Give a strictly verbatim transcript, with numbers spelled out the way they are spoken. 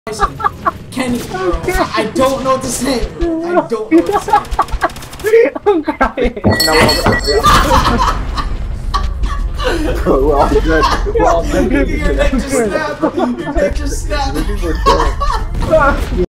Kenny, bro. I, I don't know what to say. Bro. I don't know what to say. I'm crying. No, we're all good. We're all good. Your neck just snapped. Your neck just snapped.